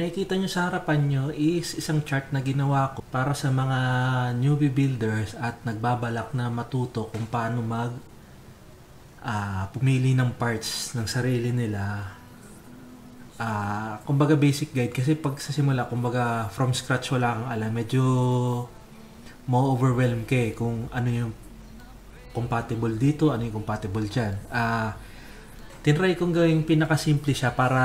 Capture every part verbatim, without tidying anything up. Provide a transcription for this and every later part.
makikita nyo sa harapan nyo is isang chart na ginawa ko para sa mga newbie builders at nagbabalak na matuto kung paano mag uh, pumili ng parts ng sarili nila. Uh, kumbaga basic guide kasi pag sa simula, kumbaga from scratch wala kang alam, medyo ma-overwhelm ka eh kung ano yung compatible dito, ano yung compatible dyan. Uh, tinry kong gawing pinakasimple siya para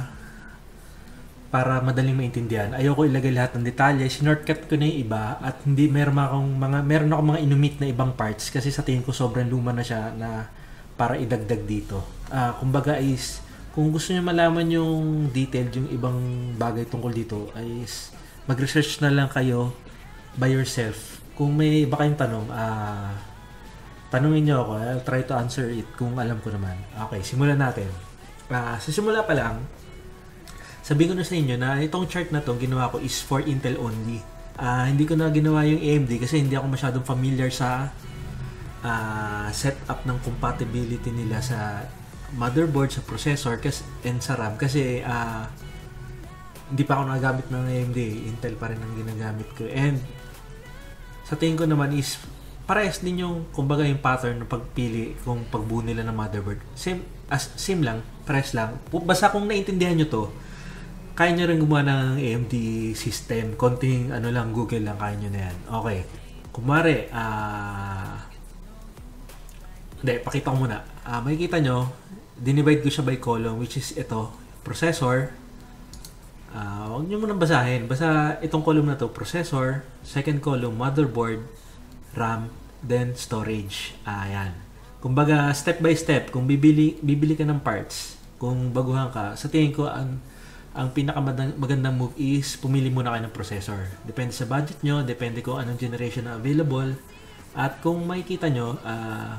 para madaling maintindihan. Ayoko ilagay lahat ng detalye. Sinortcut ko na yung iba at hindi meron akong mga meron akong mga inumit na ibang parts kasi sa tingin ko sobrang luma na siya na para idagdag dito. Uh, kumbaga is kung gusto niyo malaman yung detail, yung ibang bagay tungkol dito, is mag-research na lang kayo by yourself. Kung may iba kayong tanong, ah, uh, tanungin niyo ako. I'll try to answer it kung alam ko naman. Okay, simulan natin. Uh, sa simula pa lang, sabihin ko na sa inyo na itong chart na to ginawa ko is for Intel only. Uh, hindi ko na ginawa yung A M D kasi hindi ako masyadong familiar sa uh, setup ng compatibility nila sa motherboard, sa processor kasi, and sa RAM kasi uh, hindi pa ako nagagamit ng A M D. Intel pa rin ang ginagamit ko. And sa tingin ko naman is parehas din yung kumbaga yung pattern ng pagpili kung pagbuo nila ng motherboard. Same, as, same lang, parehas lang. Basta kung naintindihan nyo to, kaya nyo rin gumawa ng A M D system. Konting ano lang, Google lang, kaya nyo na yan. Okay. Kumare, ah... Uh, hindi, pakita ko muna. Uh, makikita nyo, dinivide ko siya by column, which is ito, processor. Uh, huwag nyo munang basahin. Basta itong column na to, processor. Second column, motherboard, RAM, then storage. Ayan. Kumbaga, step by step, kung bibili, bibili ka ng parts, kung baguhan ka, sa tingin ko, ang ang pinakamagandang move is pumili muna kayo ng processor. Depende sa budget nyo, depende kung anong generation na available. At kung makikita nyo, uh,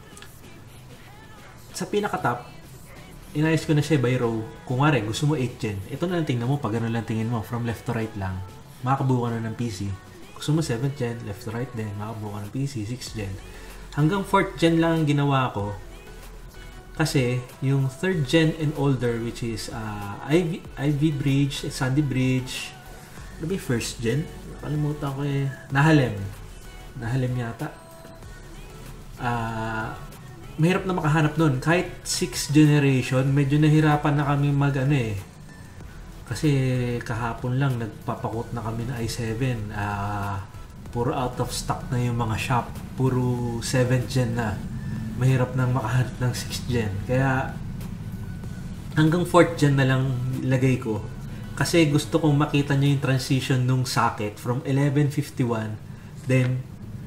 sa pinaka-top, inayos ko na siya by row. Kung nga rin, gusto mo eight gen. Ito na lang tingnan mo, pag ano lang tingin mo, from left to right lang. Makakabuo ka na ng P C. Gusto mo seventh gen, left to right din, makakabuo ka ng P C, sixth gen. Hanggang fourth gen lang ang ginawa ko. Kasi, yung third gen and older, which is uh, I V, I V Bridge, Sandy Bridge, ano ba yung first gen? Nakalimutan ko eh. Nahalem. Nahalem yata. Ah... Uh, mahirap na makahanap nun. Kahit sixth generation, medyo nahirapan na kami mag ano eh. Kasi kahapon lang, nagpapakot na kami ng i seven. Uh, puro out of stock na yung mga shop. Puro seventh gen na. Mahirap nang makahanap ng sixth gen. Kaya hanggang fourth gen na lang lagay ko. Kasi gusto kong makita nyo yung transition nung socket from eleven fifty-one, then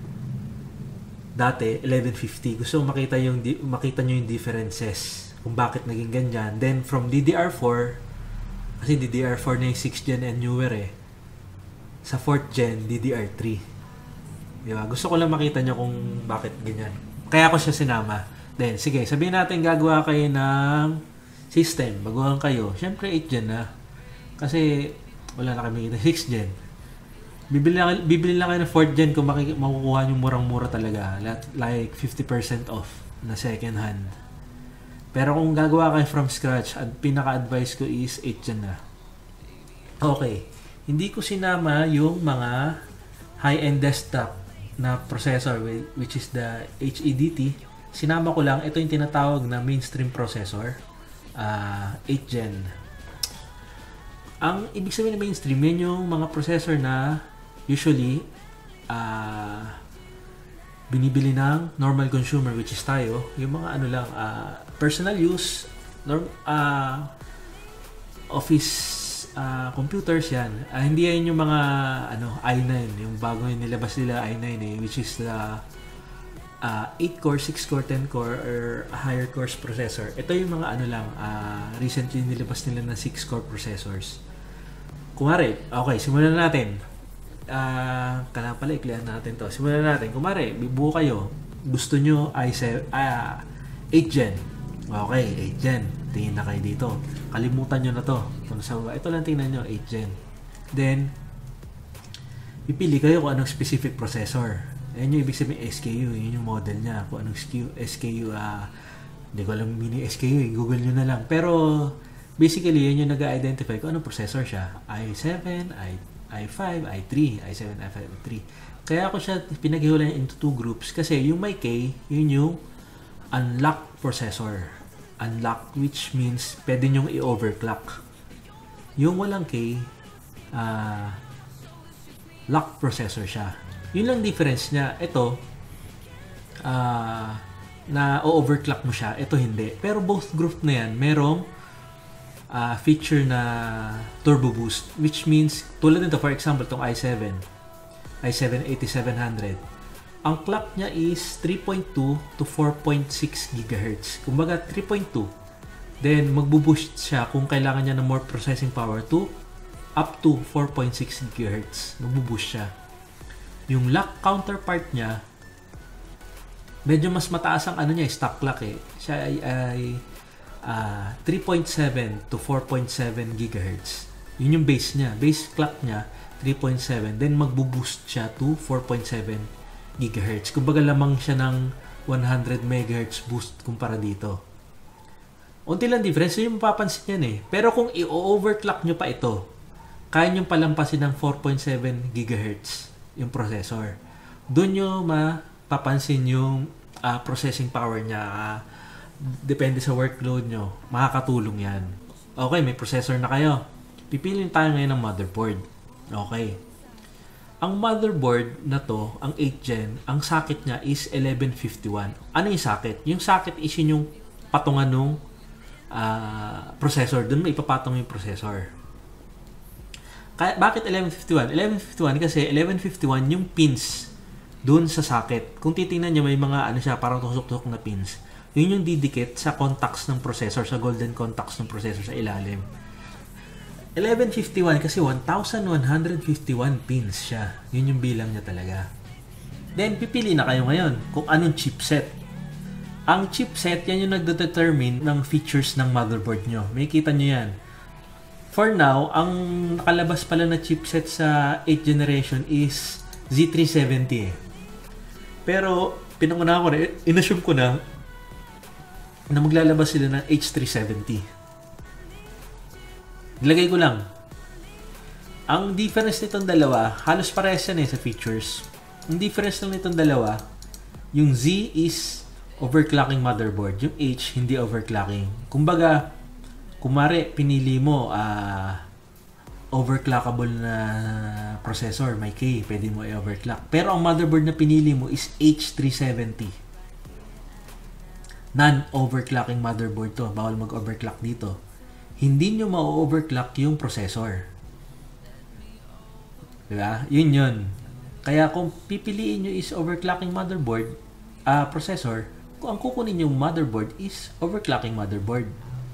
dati eleven fifty. Gusto kong makita yung makita nyo yung differences kung bakit naging ganyan. Then from D D R four, kasi D D R four na yung sixth gen and newer eh, sa fourth gen D D R three. Diba? Gusto ko lang makita nyo kung bakit ganyan. Kaya ako siya sinama. Then sige, sabihin natin gagawa kayo ng system, baguhan kayo. Syempre eight gen na, kasi wala na kami na sixth gen. Bibili lang, bibili lang kayo ng fourth gen kung makik- makukuha nyo murang-mura talaga. Like fifty percent off na second hand. Pero kung gagawa kayo from scratch, at pinaka-advice ko is eight gen na. Okay. Hindi ko sinama yung mga high-end desktop na processor, which is the H E D T. Sinama ko lang, ito yung tinatawag na mainstream processor. Uh, eight gen. Ang ibig sabihin ng mainstream, yun yung mga processor na usually, uh, binibili ng normal consumer, which is tayo. Yung mga ano lang, uh, personal use, norm, uh, office uh, computers yan. Uh, hindi yan yung mga ano, i nine, yung bago yung nilabas nila i nine eh, which is the uh, eight core, six core, ten core, or higher cores processor. Ito yung mga ano lang, uh, recently nilabas nila ng six core processors. Kumari, okay, simulan natin. Uh, kailangan pala iklihan natin to. Simulan natin. Kumari, bibuo kayo. Gusto nyo i seven, uh, eight gen. Okay, eight gen. Tingin na kayo dito. Kalimutan nyo na to. Ito, sa, ito lang tingnan nyo, eight gen. Then, pipili kayo kung anong specific processor. Ayan yung ibig sabihin S K U. Yun yung model niya. Kung anong S K U. Uh, hindi ko alam mini S K U. Google nyo na lang. Pero, Basically, yan yung nag-identify kung anong processor siya. i seven, i i5, i three, i seven, i five, i three. Kaya ako siya pinaghiwalay into two groups kasi yung may K, yun yung unlocked processor. Unlocked, which means pwede nyong i-overclock. Yung walang K, uh, locked processor siya. Yun lang difference niya. Ito, uh, na o-overclock mo siya. Ito hindi. Pero both group na yan, merong uh, feature na turbo boost, which means, tulad nito, for example, itong i seven, i seven eighty-seven hundred, ang clock niya is three point two to four point six gigahertz. Kumbaga, three point two. Then, magbo-boost siya kung kailangan niya ng more processing power to up to four point six gigahertz. Magbo-boost siya. Yung lock counterpart niya, medyo mas mataas ang ano niya, stock clock eh. Siya ay, ay uh, three point seven to four point seven gigahertz. Yun yung base niya. Base clock niya, three point seven. Then, magbo-boost siya to four point seven gigahertz. Kumbaga lamang siya ng one hundred megahertz boost kumpara dito. Unti lang difference, yung mapapansin yan eh. Pero kung i-overclock nyo pa ito, kaya nyo palampasin ng four point seven gigahertz yung processor. Doon nyo mapapansin yung uh, processing power niya. Uh, depende sa workload nyo. Makakatulong yan. Okay, may processor na kayo. Pipiliin tayo ngayon ng motherboard. Okay. Ang motherboard na to, ang eighth gen, ang socket niya is eleven fifty-one. Ano yung socket? Yung socket is yun yung patungan nung uh, processor. Doon may ipapatong yung processor. Kaya, bakit eleven fifty-one? eleven fifty-one kasi eleven fifty-one yung pins doon sa socket. Kung titingnan nyo, may mga ano siya, parang tusok-tusok na pins. Yun yung didikit sa contacts ng processor, sa golden contacts ng processor sa ilalim. eleven fifty-one kasi one thousand one hundred fifty-one pins siya. Yun yung bilang niya talaga. Then, pipili na kayo ngayon kung anong chipset. Ang chipset, yan yung nagdetermine ng features ng motherboard nyo. May kita nyo yan. For now, ang nakalabas pala na chipset sa eighth generation is Z three seventy eh. Pero, pinangunahan ko na, inassume ko na na maglalabas sila ng H three seventy. Nilagay ko lang. Ang difference nitong dalawa, halos parehas yan eh sa features. Ang difference lang nitong dalawa, yung Z is overclocking motherboard. Yung H, hindi overclocking. Kumbaga, kumare, pinili mo uh, overclockable na processor, may K, pwede mo i-overclock. Pero ang motherboard na pinili mo is H three seventy. Non-overclocking motherboard to. Bawal mag-overclock dito. Hindi nyo ma-overclock yung processor. Diba? Yun yun. Kaya kung pipiliin nyo is overclocking motherboard, uh, processor, kung ang kukunin yung motherboard is overclocking motherboard.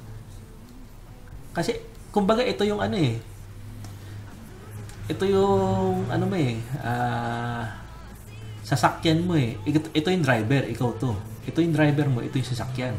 Kasi, kumbaga ito yung ano eh. Ito yung, ano mo eh, uh, sasakyan mo eh. Ito, ito yung driver, ikaw to. Ito yung driver mo, ito yung sasakyan.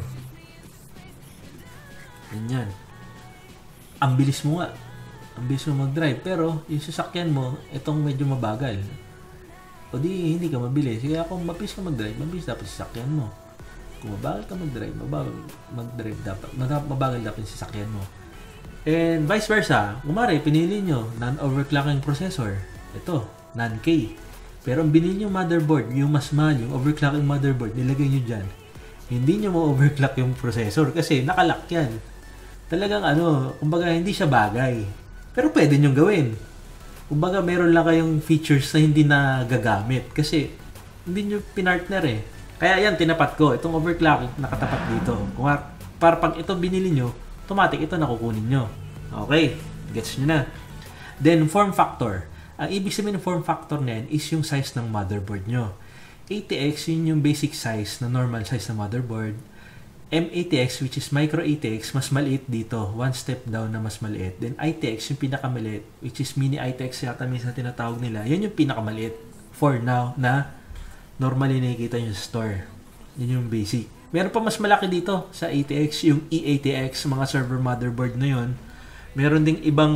Ganyan. Ang bilis mo nga. Ang bilis mo mag-drive. Pero, yung sasakyan mo, itong medyo mabagal. O di, hindi ka mabilis. Kaya kung mabilis ka mag-drive, mabilis dapat sasakyan mo. Kung mabagal ka mag-drive, mabagal mag-drive dapat. Mabagal dapat yung sasakyan mo. And vice versa. Kumari, pinili nyo, non-overclocking processor. Ito, non-K. Pero ang binili nyo motherboard, yung mas mahal, yung overclocking motherboard, nilagay nyo dyan. Hindi nyo ma-overclock yung processor kasi nakalock yan. Talagang ano, kumbaga hindi siya bagay. Pero pwede nyong gawin. Kumbaga meron lang kayong features na hindi na gagamit kasi hindi nyo pinartner eh. Kaya yan, tinapat ko. Itong overclocking nakatapat dito. Kung para pag ito binili nyo, automatic ito nakukunin nyo. Okay, gets nyo na. Then, form factor. Ang ibig sabihin ng form factor na yan is yung size ng motherboard nyo. A T X, yun yung basic size na normal size na motherboard. M A T X, which is micro A T X, mas maliit dito. One step down na mas maliit. Then I T X, yung pinakamaliit, which is mini I T X yata minsan tinatawag nila. Yan yung pinakamaliit for now na normally nakikita nyo sa store. Yun yung basic. Meron pa mas malaki dito sa A T X, yung E A T X, mga server motherboard na yun. Meron ding ibang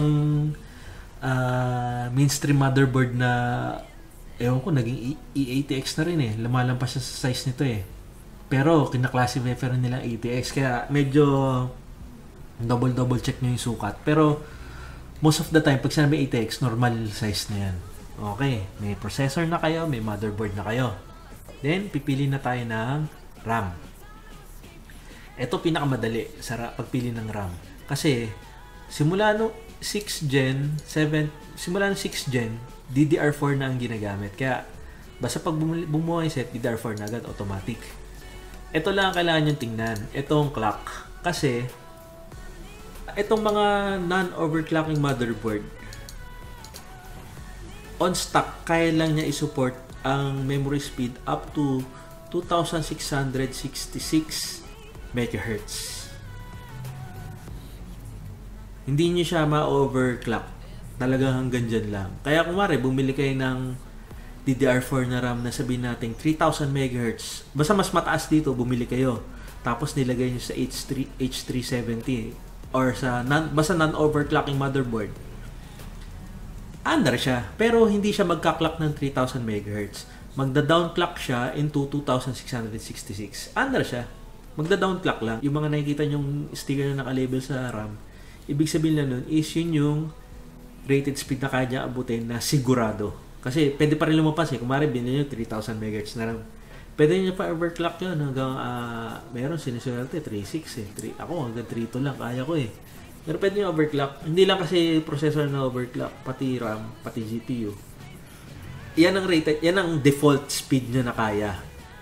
uh, mainstream motherboard na ewan ko, naging E A T X na rin eh. Lumalampas siya sa size nito eh. Pero, kinaklasify pa rin nila A T X. Kaya, medyo Double-double check nyo yung sukat. Pero, most of the time, pag sinabi A T X, normal size na yan. Okay, may processor na kayo, may motherboard na kayo. Then, pipili na tayo ng RAM. Ito pinakamadali sa pagpili ng RAM. Kasi, simula no sixth gen, seventh, simula no sixth gen, D D R four na ang ginagamit. Kaya, basta pag bumuha yung set, D D R four na agad, automatic. Ito lang ang kailangan nyo tingnan. Itong clock. Kasi, itong mga non-overclocking motherboard, on stock, kaya lang niya i-support ang memory speed up to two thousand six hundred sixty-six megahertz. Hindi niyo siya ma-overclock. Talagang hanggang dyan lang. Kaya kung mare, bumili kayo ng D D R four na RAM na sabihin natin three thousand megahertz. Basta mas mataas dito, bumili kayo. Tapos nilagay niyo sa H three seventy or sa non, basta non-overclocking motherboard. Under siya, pero hindi siya magka-clock ng three thousand megahertz. Magda-down clock siya into two thousand six hundred sixty-six. Under siya. Magda-down clock lang. Yung mga nakikita nyong sticker na naka-label sa RAM, ibig sabihin na nun is yun yung rated speed na kaya niya abutin na sigurado. Kasi pwede pa rin lumabas eh. Kung mara binili nyo three thousand megahertz na RAM. Pwede nyo pa overclock yun hanggang uh, meron sinusulat eh three point six eh. three, ako hanggang three point two lang kaya ko eh. Pero pwede nyo overclock. Hindi lang kasi processor na overclock, pati RAM, pati G P U. Yan ang rated, yan ang default speed nyo na kaya.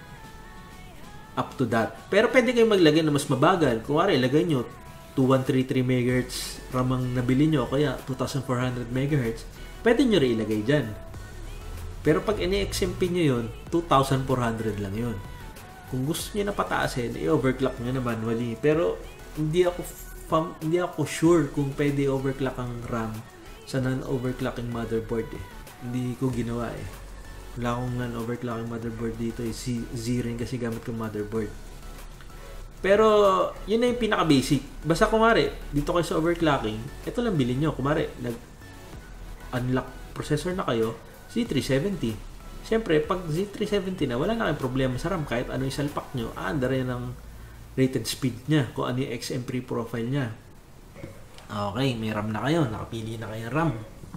Up to that. Pero pwede kayong maglagay na mas mabagal. Kung wari, ilagay nyo two thousand one hundred thirty-three megahertz RAM ang nabili nyo, kaya two thousand four hundred megahertz, pwede nyo rin ilagay dyan. Pero pag ini-X M P nyo yun, two thousand four hundred lang yun. Kung gusto nyo na pataasin, i-overclock nyo na manually. Pero hindi ako fam, hindi ako sure kung pwede overclock ang RAM sa non-overclocking motherboard eh. Hindi ko ginawa eh. Wala akong non-overclocking motherboard dito eh. Z rin kasi gamit kong motherboard. Pero yun na yung pinaka-basic. Basta kumare, dito kayo sa overclocking, ito lang bilhin nyo. Kumare, nag-unlock processor na kayo, Z three seventy. Siyempre, pag Z three seventy na, wala na kayong problema sa RAM. Kahit ano yung salpak nyo, aandar yan ang rated speed niya, kung ano yung X M P profile niya. Okay, may RAM na kayo. Nakapili na kayo ng RAM.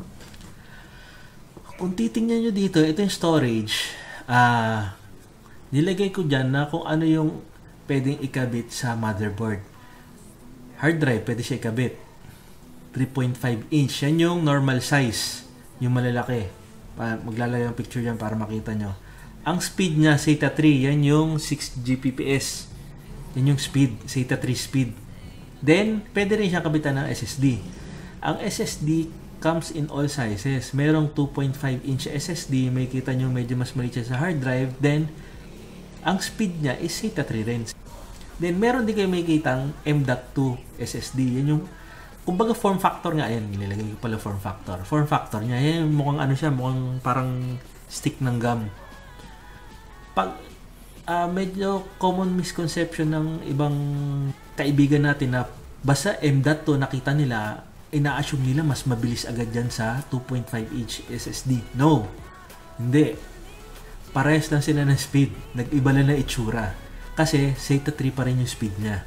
Kung titingnan nyo dito, ito yung storage. Ah, uh, nilagay ko dyan na kung ano yung pwedeng ikabit sa motherboard. Hard drive, pwede siya ikabit. three point five inch. Yan yung normal size. Yung malalaki. Maglalagay ang picture dyan para makita nyo. Ang speed niya, SATA three. Yan yung six G B P S. Yan yung speed. SATA three speed. Then, pwede rin siya kabitan ng S S D. Ang S S D comes in all sizes. Merong two point five inch S S D. May kita nyo medyo mas maliit siya sa hard drive. Then, ang speed niya is SATA three rin. Then, meron din kayo makikitang M dot two S S D. Yan yung, kumbaga form factor nga. Ayan, nilagay ko pala form factor. Form factor niya. Yan, mukhang ano siya, mukhang parang stick ng gum. Pag, uh, medyo common misconception ng ibang kaibigan natin na basta M dot two nakita nila, ina-assume nila mas mabilis agad dyan sa two point five inch S S D. No. Hindi. Parehas lang sila ng speed. Nag-iba lang na itsura. Kasi SATA three pa rin yung speed niya.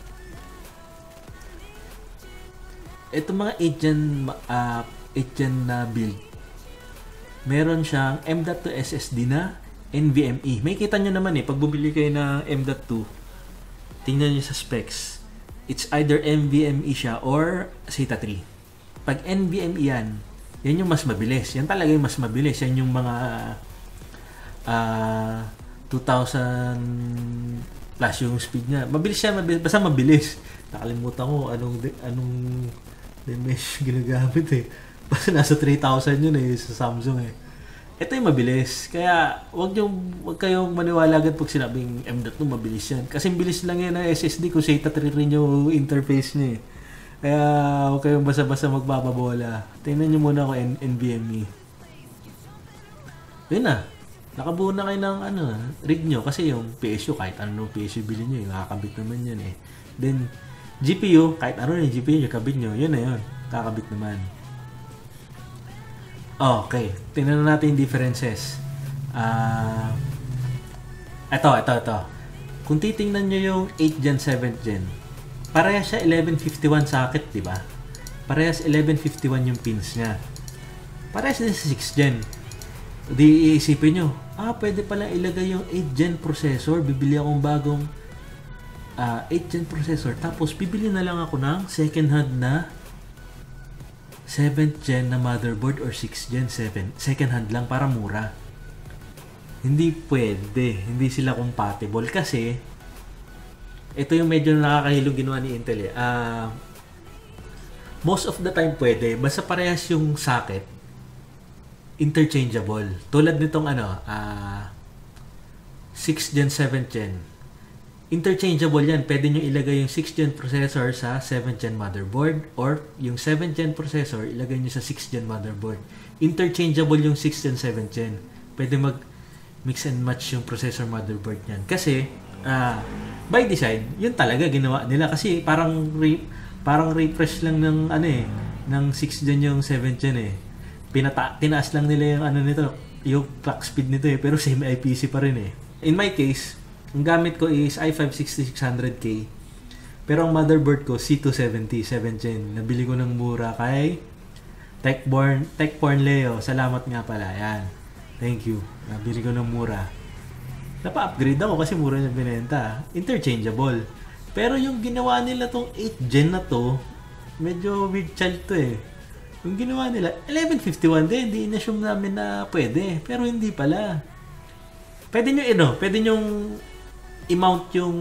Ito mga eight gen, uh, eight gen na build. Meron siyang M dot two S S D na NVMe. May kita nyo naman eh. Pag bumili kayo na M dot two, tingnan nyo sa specs. It's either NVMe siya or SATA three. Pag NVMe yan, yan yung mas mabilis. Yan talaga yung mas mabilis. Yan yung mga uh, two thousand plus yung speed niya. Mabilis siya, mabilis. Basta mabilis. Nakalimutan ko anong anong mesh ginagamit eh. Basta nasa three thousand yun eh sa Samsung eh. Ito yung mabilis. Kaya wag yung wag kayong maniwala agad pag sinabing M dot two mabilis yan. Kasi bilis lang yan ng S S D kung SATA three rin yung interface niya eh. Kaya wag kayong basta-basta magbababola. Tingnan nyo muna ko NVMe. Yun na. Nakabuo na kayo ng ano, rig nyo. Kasi yung P S U, kahit ano P S U bilhin nyo, nakakabit naman yan eh. Then, G P U, kahit ano yung G P U, yung kabit nyo, yun na yun. Kakabit naman. Okay. Tingnan na natin yung differences. Ah... Uh, ito, ito, ito. Kung titingnan nyo yung eighth gen, seventh gen, parehas siya eleven fifty-one socket, di ba? Parehas eleven fifty-one yung pins niya. Parehas din sa sixth gen. Di iisipin nyo, ah, pwede pala ilagay yung eighth gen processor. Bibili akong bagong uh, eighth gen processor. Tapos, bibili na lang ako ng second hand na seventh gen na motherboard or sixth gen seven. Second hand lang para mura. Hindi pwede. Hindi sila compatible kasi ito yung medyo nakakahilong ginawa ni Intel eh. Uh, most of the time pwede. Basta parehas yung socket. Interchangeable. Tulad nitong ano, uh, sixth gen, seventh gen. Interchangeable yan. Pwede nyo ilagay yung sixth gen processor sa seventh gen motherboard or yung seventh gen processor ilagay nyo sa sixth gen motherboard. Interchangeable yung sixth gen, seventh gen. Pwede mag mix and match yung processor motherboard niyan. Kasi, uh, by design, yun talaga ginawa nila. Kasi parang re- parang refresh lang ng ano eh, ng sixth gen yung seventh gen eh. Pinata tinaas lang nila yung ano nito, yung clock speed nito eh, pero same I P C pa rin eh. In my case, ang gamit ko is i five sixty-six hundred K. Pero ang motherboard ko C two seventy, seventh gen. Nabili ko ng mura kay Techborn, Techborn Leo. Salamat nga pala. Yan. Thank you. Nabili ko ng mura. Napa-upgrade ako kasi mura niya binenta. Interchangeable. Pero yung ginawa nila tong eighth gen na to, medyo weird child to eh. Yung ginawa nila, eleven fifty-one din, hindi in-assume namin na pwede. Pero hindi pala. Pwede nyo, ano, pwede nyo i-mount yung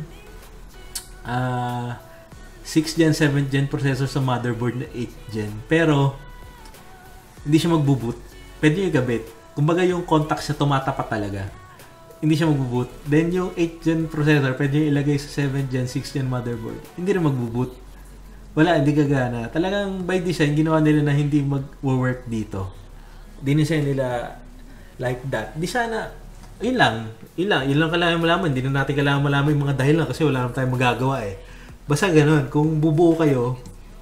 uh, sixth gen, seventh gen processor sa motherboard na eighth gen. Pero, hindi siya magbo-boot. Pwede nyo i-gabit. Kumbaga yung contacts siya tumatapat talaga. Hindi siya magbo-boot. Then yung eighth gen processor, pwede nyo ilagay sa seventh gen, sixth gen motherboard. Hindi rin magbo-boot. Wala, hindi gagana. Talagang by design, ginawa nila na hindi mag-work dito. Dinesign nila like that. Di sana, yun lang. Yun lang. Yun lang kailangan malaman. Hindi na natin kailangan malaman yung mga dahilan kasi wala naman tayong magagawa eh. Basta ganun. Kung bubuo kayo,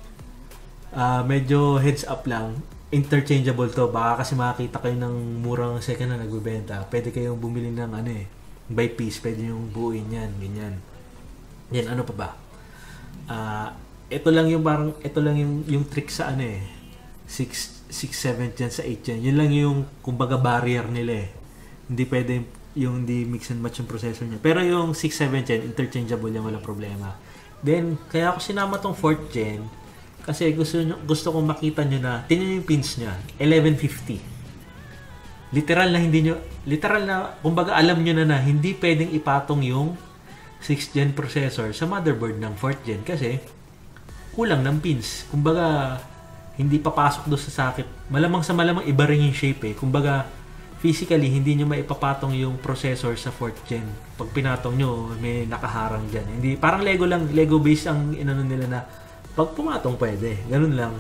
uh, medyo heads up lang. Interchangeable to. Baka kasi makakita kayo ng murang second na nagbebenta. Pwede kayong bumili ng ano eh. By piece. Pwede yung buuin yan. Ganyan. Yan, ano pa ba? Ah... Uh, ito lang yung parang ito lang yung yung trick sa ano eh six, seven gen sa eight gen. Yun lang yung kumbaga barrier nila eh. Hindi pwede yung hindi mix and match yung processor niya. Pero yung six, seven gen interchangeable yan, walang problema. Then kaya ako sinama tong fourth gen kasi gusto nyo, gusto kong makita nyo na tingnan yung pins niya eleven fifty. Literal na hindi nyo literal na kumbaga alam nyo na na hindi pwedeng ipatong yung sixth gen processor sa motherboard ng fourth gen kasi kulang ng pins. Kumbaga, hindi papasok doon sa socket. Malamang sa malamang iba rin yung shape eh. Kumbaga, physically, hindi nyo maipapatong yung processor sa fourth gen. Pag pinatong nyo, may nakaharang dyan. Hindi, parang Lego lang, Lego base ang inano nila na pag pumatong pwede. Ganun lang.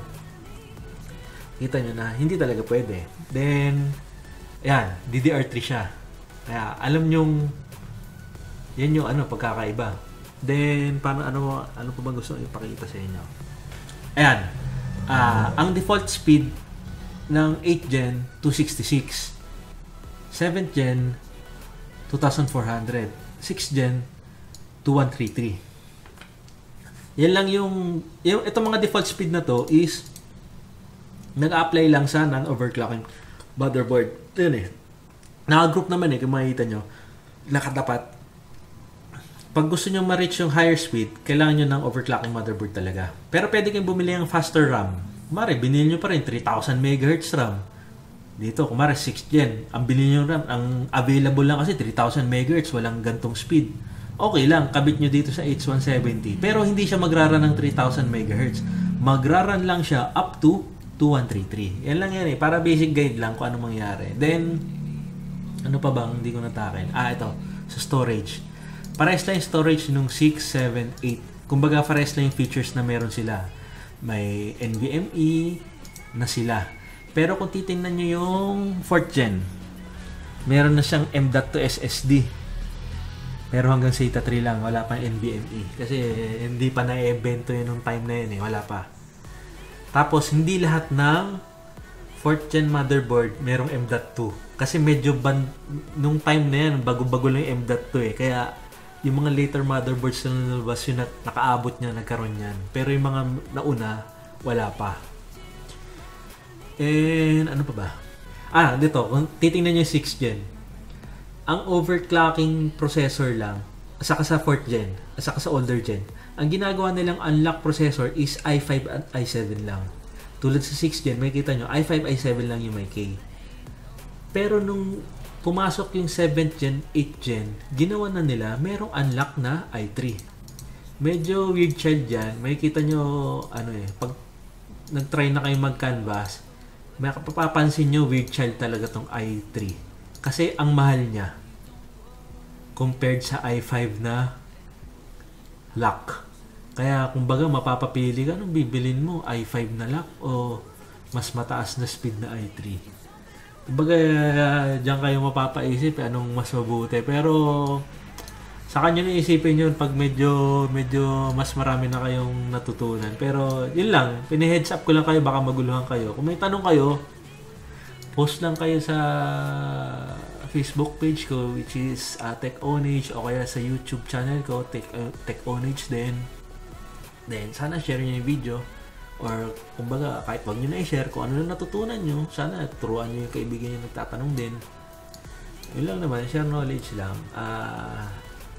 Kita nyo na, hindi talaga pwede. Then, ayan, D D R three siya. Kaya, alam nyong, yan yung ano, pagkakaiba. Then, paano, ano, ano pa ba gusto ipakita sa inyo? Ayan. Uh, ang default speed ng eighth gen, two sixty-six. seventh gen, twenty-four hundred. sixth gen, twenty-one thirty-three. Yan lang yung, yung, itong mga default speed na to is nag-apply lang sa non-overclocking motherboard. Yan eh. Naka-group naman eh, kung makikita nyo. Nakatapat. Pag gusto nyo ma-reach yung higher speed, kailangan nyo ng overclocking motherboard talaga. Pero pwede kayong bumili ng faster RAM. Kumari, binili nyo pa rin three thousand megahertz RAM. Dito, kumari sixth gen. Ang binili nyo RAM, ang available lang kasi three thousand megahertz, walang gantong speed. Okay lang, kabit nyo dito sa H one seventy. Pero hindi siya magraran ng three thousand megahertz. Magraran lang siya up to twenty-one thirty-three. Yan lang yan eh. Para basic guide lang kung ano mangyari. Then, ano pa bang hindi ko natakin? Ah, ito. Sa storage. Parehas lang yung storage nung six, seven, eight. Kumbaga, parehas lang yung features na meron sila. May N V M e na sila. Pero kung titingnan nyo yung fourth gen, meron na siyang M dot two S S D. Pero hanggang SATA three lang, wala pa N V M e. Kasi hindi pa na-evento yun nung time na yun eh. Wala pa. Tapos, hindi lahat ng fourth gen motherboard merong M dot two. Kasi medyo ban nung time na yan, bago-bago lang yung M dot two eh. Kaya, yung mga later motherboards na nalabas, yung na- nakaabot niya, nagkaroon yan. Pero yung mga nauna, wala pa. And, ano pa ba? Ah, dito, kung titingnan nyo yung sixth gen, ang overclocking processor lang, saka sa fourth gen, saka sa older gen, ang ginagawa nilang unlock processor is i five at i seven lang. Tulad sa sixth gen, may kita nyo, i five, i seven lang yung may K. Pero nung pumasok yung seventh gen, eighth gen, ginawa na nila, merong unlock na i three. Medyo weird child yan. May kita nyo, ano eh, pag nag-try na kayo mag-canvas, may papapansin nyo, weird child talaga tong i three. Kasi ang mahal niya compared sa i five na lock. Kaya kumbaga mapapapili ka nung bibilin mo, i five na lock o mas mataas na speed na i three. Kumbaga uh, diyan kayo mapapaisip eh, anong mas mabuti. Pero sa kanya na isipin yun pag medyo medyo mas marami na kayong natutunan. Pero yun lang, pini-heads up ko lang kayo, baka maguluhan kayo. Kung may tanong kayo, post lang kayo sa Facebook page ko, which is uh, TechOwnage, o kaya sa YouTube channel ko, Tech, uh, TechOwnage din. Then, sana share nyo yung video. Or, kumbaga, kahit wag nyo na i-share kung ano na natutunan nyo, sana turuan nyo yung kaibigan nyo nagtatanong din. Yun lang naman, share knowledge lang. Uh,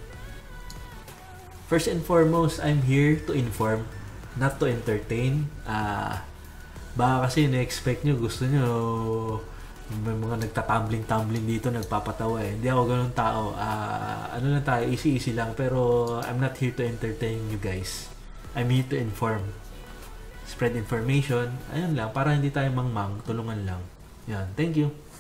first and foremost, I'm here to inform, not to entertain. Uh, baka kasi na-expect nyo, gusto nyo may mga nagtatumbling-tumbling dito, nagpapatawa eh. Hindi ako ganun tao. Uh, ano lang tayo, easy-easy lang. Pero I'm not here to entertain you guys. I'm here to inform. Spread information. Ayun lang, para hindi tayo mangmang, tulungan lang. Yan, thank you.